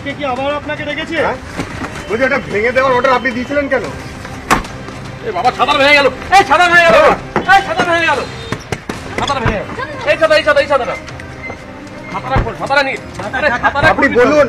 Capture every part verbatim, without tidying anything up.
কি আবার আপনাকে ডেকেছে? বলছি এটা ভেঙে দেওয়ার অর্ডার আপনি দিয়েছিলেন কেন? এ বাবা ছাতা ভেঙে গেল, এই ছাতা ভেঙে গেল, এই ছাতা ভেঙে গেল, ছাতা ভেঙে গেল, এই ছাতা এই ছাতা এই ছাতাটা ছাতাটা খোল, ছাতাটা নিয়ে ছাতাটা আপনি বলুন।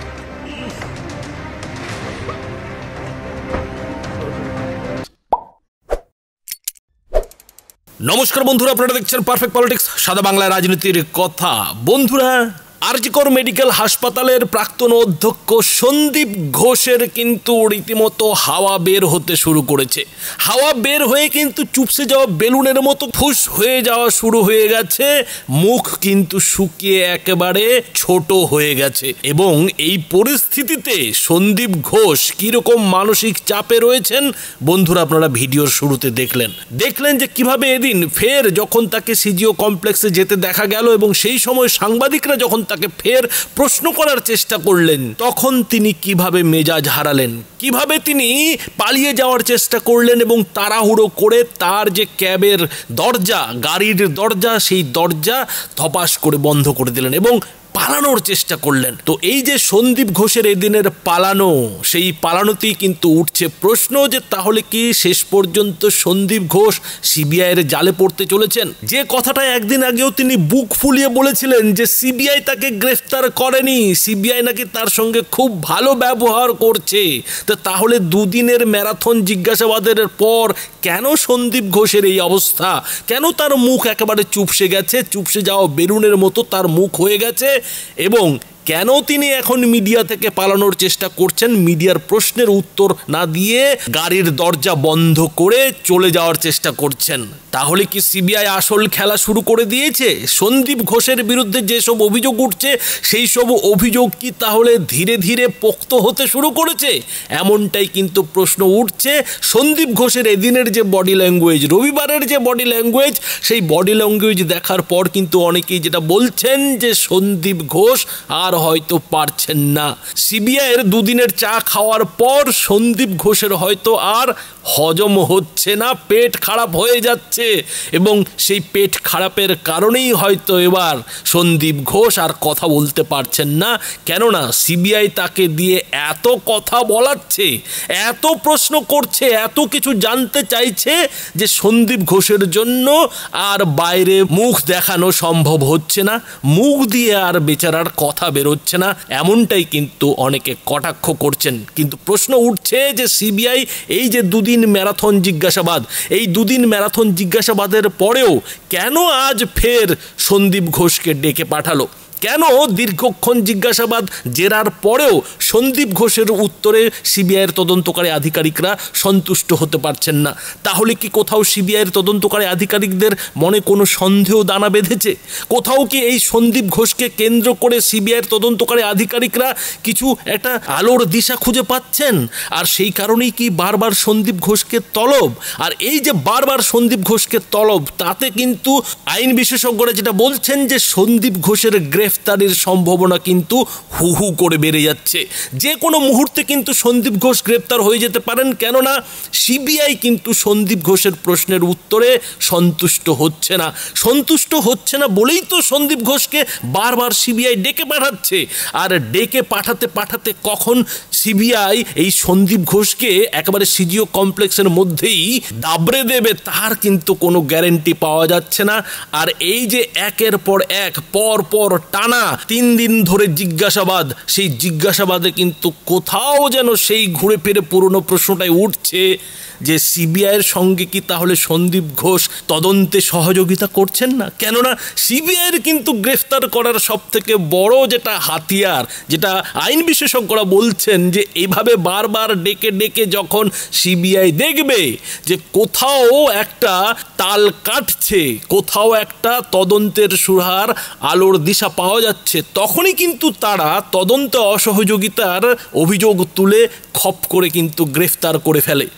নমস্কার বন্ধুরা, আপনারা দেখছেন পারফেক্ট পলিটিক্স, সাদা বাংলায় রাজনীতির কথা। বন্ধুরা, আরজিকর মেডিকেল হাসপাতালের প্রাক্তন অধ্যক্ষ সন্দীপ ঘোষের কিন্তু রীতিমতো হাওয়া বের হতে শুরু করেছে। হাওয়া বের হয়ে কিন্তু চুপসে যাওয়া বেলুনের মতো ফুস হয়ে যাওয়া শুরু হয়ে গেছে। মুখ কিন্তু শুকিয়ে একেবারে ছোট হয়ে গেছে এবং এই পরিস্থিতিতে সন্দীপ ঘোষ কিরকম মানসিক চাপে রয়েছেন বন্ধুরা আপনারা ভিডিওর শুরুতে দেখলেন দেখলেন যে কিভাবে এদিন ফের যখন তাকে সিজিও কমপ্লেক্সে যেতে দেখা গেল এবং সেই সময় সাংবাদিকরা যখন তাকে ফের প্রশ্ন করার চেষ্টা করলেন তখন তিনি কিভাবে মেজাজ হারালেন, কিভাবে তিনি পালিয়ে যাওয়ার চেষ্টা করলেন এবং তাড়াহুড়ো করে তার যে ক্যাবের দরজা, গাড়ির দরজা, সেই দরজা ধপাস করে বন্ধ করে দিলেন এবং পালানোর চেষ্টা করলেন। তো এই যে সন্দীপ ঘোষের এদিনের পালানো, সেই পালানোতেই কিন্তু উঠছে প্রশ্ন যে তাহলে কি শেষ পর্যন্ত সন্দীপ ঘোষ সিবিআইয়ের জালে পড়তে চলেছেন? যে কথাটা একদিন আগেও তিনি বুক ফুলিয়ে বলেছিলেন যে সিবিআই তাকে গ্রেফতার করেনি, সিবিআই নাকি তার সঙ্গে খুব ভালো ব্যবহার করছে। তো তাহলে দুদিনের ম্যারাথন জিজ্ঞাসাবাদের পর কেন সন্দীপ ঘোষের এই অবস্থা? কেন তার মুখ একেবারে চুপসে গেছে, চুপসে যাওয়া বেলুনের মতো তার মুখ হয়ে গেছে এবং কেন তিনি এখন মিডিয়া থেকে পালানোর চেষ্টা করছেন? মিডিয়ার প্রশ্নের উত্তর না দিয়ে গাড়ির দরজা বন্ধ করে চলে যাওয়ার চেষ্টা করছেন। তাহলে কি সিবিআই আসল খেলা শুরু করে দিয়েছে? সন্দীপ ঘোষের বিরুদ্ধে যেসব অভিযোগ উঠছে সেই সব অভিযোগ কি তাহলে ধীরে ধীরে পোক্ত হতে শুরু করেছে? এমনটাই কিন্তু প্রশ্ন উঠছে। সন্দীপ ঘোষের এদিনের যে বডি ল্যাঙ্গুয়েজ, রবিবারের যে বডি ল্যাঙ্গুয়েজ, সেই বডি ল্যাঙ্গুয়েজ দেখার পর কিন্তু অনেকেই যেটা বলছেন যে সন্দীপ ঘোষ আর হয়তো পারছেন না। সিবিআইয়ের দুদিনের চা খাওয়ার পর সন্দীপ ঘোষের হয়তো আর হজম হচ্ছে না, পেট খারাপ হয়ে যাচ্ছে এবং সেই পেট খারাপের কারণেই হয়তো এবার সন্দীপ ঘোষ আর কথা বলতে পারছেন না। কেননা সিবিআই তাকে দিয়ে এত কথা বলাচ্ছে, এত প্রশ্ন করছে, এত কিছু জানতে চাইছে যে সন্দীপ ঘোষের জন্য আর বাইরে মুখ দেখানো সম্ভব হচ্ছে না, মুখ দিয়ে আর বেচারার কথা বেরোচ্ছে না, এমনটাই কিন্তু অনেকে কটাক্ষ করছেন। কিন্তু প্রশ্ন উঠছে যে সিবিআই এই যে দুদিন ম্যারাথন জিজ্ঞাসাবাদ, এই দুদিন ম্যারাথন জিজ্ঞাসাবাদের পরেও কেন আজ ফের সন্দীপ ঘোষকে ডেকে পাঠালো? কেন দীর্ঘক্ষণ জিজ্ঞাসাবাদ জেরার পরেও সন্দীপ ঘোষের উত্তরে সিবিআইয়ের তদন্তকারী আধিকারিকরা সন্তুষ্ট হতে পারছেন না? তাহলে কি কোথাও সিবিআইয়ের তদন্তকারী আধিকারিকদের মনে কোনো সন্দেহ দানা বেঁধেছে? কোথাও কি এই সন্দীপ ঘোষকে কেন্দ্র করে সিবিআইয়ের তদন্তকারী আধিকারিকরা কিছু একটা আলোর দিশা খুঁজে পাচ্ছেন? আর সেই কারণেই কি বারবার সন্দীপ ঘোষকে তলব? আর এই যে বারবার সন্দীপ ঘোষকে তলব, তাতে কিন্তু আইন বিশেষজ্ঞরা যেটা বলছেন যে সন্দীপ ঘোষের গ্রেফতারের সম্ভাবনা কিন্তু হু হু করে বেড়ে যাচ্ছে। যে কোনো মুহূর্তে কিন্তু সন্দীপ ঘোষ গ্রেফতার হয়ে যেতে পারেন। কেননা সিবিআই কিন্তু সন্দীপ ঘোষের প্রশ্নের উত্তরে সন্তুষ্ট হচ্ছে না। সন্তুষ্ট হচ্ছে না বলেই তো সন্দীপ ঘোষকে বারবার সিবিআই ডেকে পাঠাচ্ছে। আর ডেকে পাঠাতে পাঠাতে কখন সিবিআই এই সন্দীপ ঘোষকে একেবারে সিজিও কমপ্লেক্সের মধ্যেই দাবড়ে দেবে তার কিন্তু কোনো গ্যারেন্টি পাওয়া যাচ্ছে না। আর এই যে একের পর এক পর পর টানা তিন দিন ধরে জিজ্ঞাসাবাদ, সেই জিজ্ঞাসাবাদে কিন্তু কোথাও যেন সেই ঘুরে ফিরে পুরনো প্রশ্নটাই উঠছে যে সিবিআইয়ের সঙ্গে কি তাহলে সন্দীপ ঘোষ তদন্তে সহযোগিতা করছেন না? কেননা সিবিআইয়ের কিন্তু গ্রেফতার করার সব থেকে বড় যেটা হাতিয়ার, যেটা আইন বিশেষজ্ঞরা বলছেন যে এইভাবে বারবার ডেকে ডেকে যখন সিবিআই দেখবে যে কোথাও একটা তাল কাটছে, কোথাও একটা তদন্তের সুরাহার আলোর দিশা পাওয়া যাচ্ছে, তখনই কিন্তু তারা তদন্তে অসহযোগিতার অভিযোগ তুলে খপ করে কিন্তু গ্রেফতার করে ফেলে। তদন্ত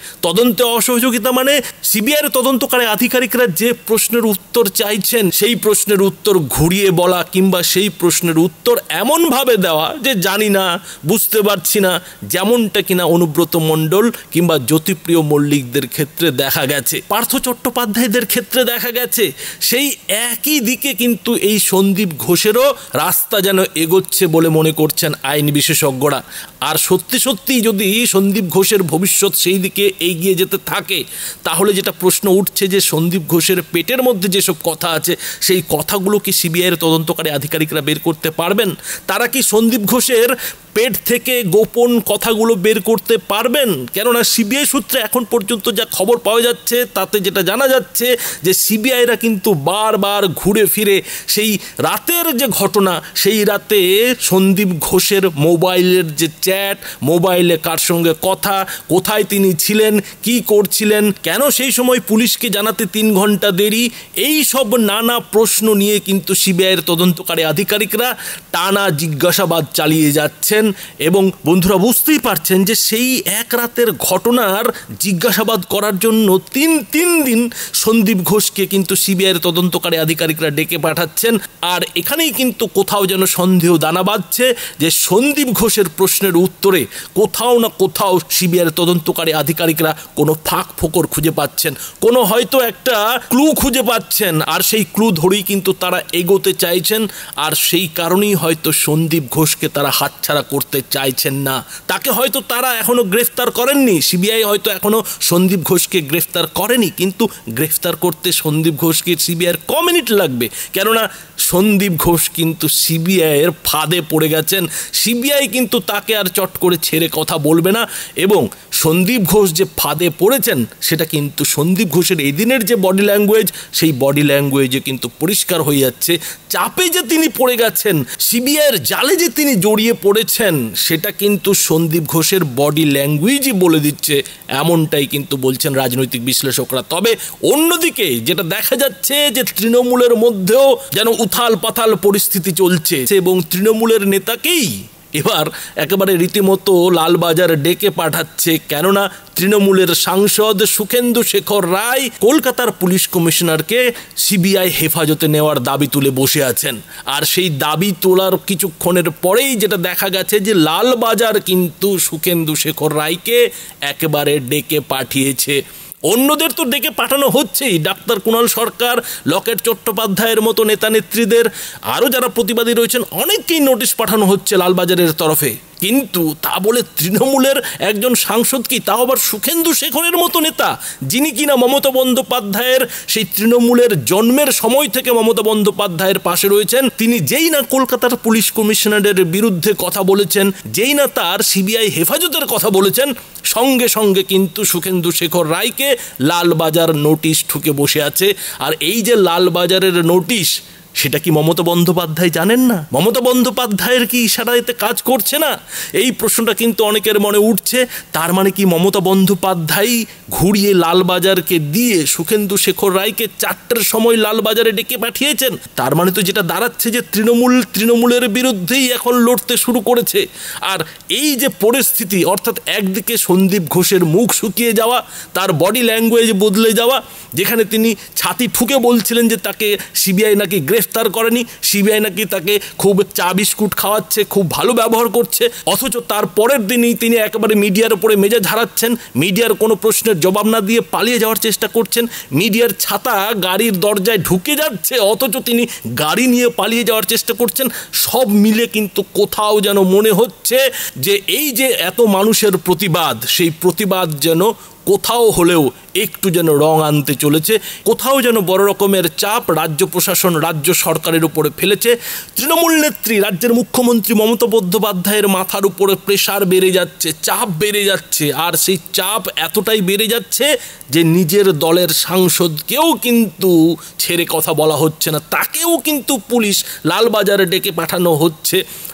তদন্তে অসহযোগিতা মানে সিবিআইয়ের তদন্তকারী আধিকারিকরা যে প্রশ্নের উত্তর চাইছেন সেই প্রশ্নের উত্তর ঘুরিয়ে বলা কিংবা সেই প্রশ্নের উত্তর এমনভাবে দেওয়া যে জানি না, বুঝতে পারছি না, যেমনটা কিনা অনুব্রত মণ্ডল কিংবা জ্যোতিপ্রিয় মল্লিকদের ক্ষেত্রে দেখা গেছে, পার্থ চট্টোপাধ্যায়দের ক্ষেত্রে দেখা গেছে। সেই একই দিকে কিন্তু এই সন্দীপ ঘোষেরও রাস্তা যেন এগোচ্ছে বলে মনে করছেন আইন বিশেষজ্ঞরা। আর সত্যি সত্যি যদি সন্দীপ ঘোষের ভবিষ্যৎ সেই দিকে এগিয়ে যেতে থাকে তাহলে যেটা প্রশ্ন উঠছে যে সন্দীপ ঘোষের পেটের মধ্যে যেসব কথা আছে সেই কথাগুলো কি সিবিআইয়ের তদন্তকারী আধিকারিকরা বের করতে পারবেন? তারা কি সন্দীপ ঘোষের পেট থেকে গোপন কথাগুলো বের করতে পারবেন? কেননা সিবিআই সূত্রে এখন পর্যন্ত যা খবর পাওয়া যাচ্ছে তাতে যেটা জানা যাচ্ছে যে সিবিআইরা কিন্তু বারবার ঘুরে ফিরে সেই রাতের যে ঘটনা, সেই রাতে সন্দীপ ঘোষের মোবাইলের যে চ্যাট, মোবাইলে কার সঙ্গে কথা, কোথায় তিনি ছিলেন, কি করছিলেন, কেন সেই সময় পুলিশকে জানাতে তিন ঘন্টা দেরি, এই সব নানা প্রশ্ন নিয়ে কিন্তু সিবিআইয়ের তদন্তকারী আধিকারিকরা টানা জিজ্ঞাসাবাদ চালিয়ে যাচ্ছে। এবং বন্ধুরা বুঝতেই পারছেন যে সেই এক রাতের ঘটনার জিজ্ঞাসাবাদ করার জন্য তিন তিন দিন সন্দীপ ঘোষকে কিন্তু সিবিআইয়ের তদন্তকারী আধিকারিকরা ডেকে পাঠাচ্ছেন। আর এখানেই কিন্তু কোথাও যেন সন্দেহ দানা বাঁধছে যে সন্দীপ ঘোষের প্রশ্নের উত্তরে কোথাও না কোথাও সিবিআইয়ের তদন্তকারী আধিকারিকরা কোনো ফাঁক ফোকর খুঁজে পাচ্ছেন, কোনো হয়তো একটা ক্লু খুঁজে পাচ্ছেন, আর সেই ক্লু ধরেই কিন্তু তারা এগোতে চাইছেন। আর সেই কারণেই হয়তো সন্দীপ ঘোষকে তারা হাতছাড়া করতে চাইছেন না। তাকে হয়তো তারা এখনো গ্রেফতার করেননি, সিবিআই হয়তো এখনো সন্দীপ ঘোষকে গ্রেফতার করেনি, কিন্তু গ্রেফতার করতে সন্দীপ ঘোষকে সিবিআইয়ের ক মিনিট লাগবে? কেননা সন্দীপ ঘোষ কিন্তু সিবিআইয়ের ফাঁদে পড়ে গেছেন। সিবিআই কিন্তু তাকে আর চট করে ছেড়ে কথা বলবে না। এবং সন্দীপ ঘোষ যে ফাঁদে পড়েছেন সেটা কিন্তু সন্দীপ ঘোষের এই দিনের যে বডি ল্যাঙ্গুয়েজ, সেই বডি ল্যাঙ্গুয়েজে কিন্তু পরিষ্কার হয়ে যাচ্ছে। চাপে যে তিনি পড়ে গেছেন, সিবিআইয়ের জালে যে তিনি জড়িয়ে পড়েছেন, সেটা কিন্তু সন্দীপ ঘোষের বডি ল্যাঙ্গুয়েজই বলে দিচ্ছে, এমনটাই কিন্তু বলছেন রাজনৈতিক বিশ্লেষকরা। তবে অন্যদিকে যেটা দেখা যাচ্ছে যে তৃণমূলের মধ্যেও যেন উথাল পাথাল পরিস্থিতি চলছে এবং তৃণমূলের নেতাকেই এবার একেবারে রীতিমতো লালবাজার ডেকে পাঠাচ্ছে। কেননা তৃণমূলের সাংসদ সুখেন্দু শেখর রায় কলকাতার পুলিশ কমিশনারকে সিবিআই হেফাজতে নেওয়ার দাবি তুলে বসে আছেন। আর সেই দাবি তোলার কিছুক্ষণের পরেই যেটা দেখা গেছে যে লালবাজার কিন্তু সুখেন্দু শেখর রায়কে একেবারে ডেকে পাঠিয়েছে। অন্যদের তো ডেকে পাঠানো হচ্ছেই, ডাক্তার কুণাল সরকার, লকেট চট্টোপাধ্যায়ের মতো নেতা নেত্রীদের, আরও যারা প্রতিবাদী রয়েছেন অনেককেই নোটিশ পাঠানো হচ্ছে লালবাজারের তরফে। কিন্তু তা বলে তৃণমূলের একজন সাংসদ কি, তাও আবার সুখেন্দু শেখরের মতো নেতা, যিনি কিনা মমতা বন্দ্যোপাধ্যায়ের সেই তৃণমূলের জন্মের সময় থেকে মমতা বন্দ্যোপাধ্যায়ের পাশে রয়েছেন, তিনি যেই না কলকাতার পুলিশ কমিশনারের বিরুদ্ধে কথা বলেছেন, যেই না তার সিবিআই হেফাজতের কথা বলেছেন, সঙ্গে সঙ্গে কিন্তু সুখেন্দু শেখর রায়কে লালবাজার নোটিশ ঠুকে বসে আছে। আর এই যে লালবাজারের নোটিশ, সেটা কি মমতা বন্দ্যোপাধ্যায় জানেন না? মমতা বন্দ্যোপাধ্যায়ের কি ইশারাতে কাজ করছে না? এই প্রশ্নটা কিন্তু অনেকের মনে উঠছে। তার মানে কি মমতা বন্দ্যোপাধ্যায় ঘুরিয়ে লালবাজারকে দিয়ে সুখেন্দু শেখর রায়কে চারটের সময় লালবাজারে ডেকে পাঠিয়েছেন? তার মানে তো যেটা দাঁড়াচ্ছে যে তৃণমূল তৃণমূলের বিরুদ্ধেই এখন লড়তে শুরু করেছে। আর এই যে পরিস্থিতি, অর্থাৎ একদিকে সন্দীপ ঘোষের মুখ শুকিয়ে যাওয়া, তার বডি ল্যাঙ্গুয়েজ বদলে যাওয়া, যেখানে তিনি ছাতি ঠুকে বলছিলেন যে তাকে সিবিআই নাকি গ্রেফতার করেনি, সিবিআই নাকি তাকে খুব চা বিস্কুট খাওয়াচ্ছে, খুব ভালো ব্যবহার করছে, অথচ তার পরের দিনই তিনি একেবারে মিডিয়ার উপরে মেজাজ হারাচ্ছেন, মিডিয়ার কোনো প্রশ্নের জবাব না দিয়ে পালিয়ে যাওয়ার চেষ্টা করছেন, মিডিয়ার ছাতা গাড়ির দরজায় ঢুকে যাচ্ছে অথচ তিনি গাড়ি নিয়ে পালিয়ে যাওয়ার চেষ্টা করছেন। সব মিলে কিন্তু কোথাও যেন মনে হচ্ছে যে এই যে এত মানুষের প্রতিবাদ, সেই প্রতিবাদ যেন কোথাও হলেও একটু যেন রং আনতে চলেছে, কোথাও যেন বড় রকমের চাপ রাজ্য প্রশাসন, রাজ্য সরকারের উপরে ফেলেছে। তৃণমূল নেত্রী, রাজ্যের মুখ্যমন্ত্রী মমতা বন্দ্যোপাধ্যায়ের মাথার উপরে প্রেশার বেড়ে যাচ্ছে, চাপ বেড়ে যাচ্ছে। আর সেই চাপ এতটাই বেড়ে যাচ্ছে যে নিজের দলের সাংসদকেও কিন্তু ছেড়ে কথা বলা হচ্ছে না, তাকেও কিন্তু পুলিশ লালবাজারে ডেকে পাঠানো হচ্ছে।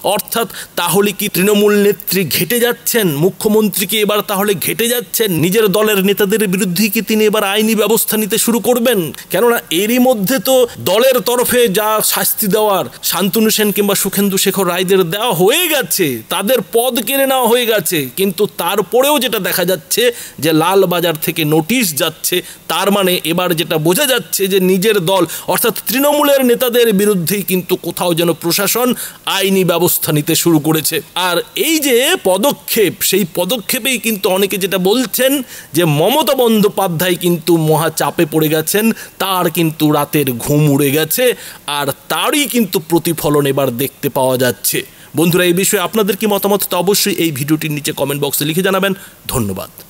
অর্থাৎ তাহলে কি তৃণমূল নেত্রী ঘেটে যাচ্ছেন, মুখ্যমন্ত্রী কি এবার তাহলে ঘেটে যাচ্ছেন, নিজের দলের নেতাদের বিরুদ্ধে কি তিনি এবার আইনি ব্যবস্থা নিতে শুরু করবেন? কেননা এরই মধ্যে তো দলের তরফে যা শাস্তি দেওয়ার শান্তনু সেন কিংবা সুখেন্দু শেখর রায়দের দেওয়া হয়ে গেছে, তাদের পদ কেড়ে নেওয়া হয়ে গেছে, কিন্তু তারপরেও যেটা দেখা যাচ্ছে যে লালবাজার থেকে নোটিশ যাচ্ছে, তার মানে এবার যেটা বোঝা যাচ্ছে যে নিজের দল অর্থাৎ তৃণমূলের নেতাদের বিরুদ্ধেই কিন্তু কোথাও যেন প্রশাসন আইনি ব্যবস্থা নিতে শুরু করেছে। আর এই যে পদক্ষেপ, সেই পদক্ষেপেই কিন্তু অনেকে যেটা বলছেন যে মমতা বন্দ্যোপাধ্যায় কিন্তু মহা চাপে পড়ে গেছেন, তার কিন্তু রাতের ঘুম উড়ে গেছে, আর তারই কিন্তু প্রতিফলন এবার দেখতে পাওয়া যাচ্ছে। বন্ধুরা, এই বিষয়ে আপনাদের কি মতামত তা অবশ্যই এই ভিডিওটির নিচে কমেন্ট বক্সে লিখে জানাবেন। ধন্যবাদ।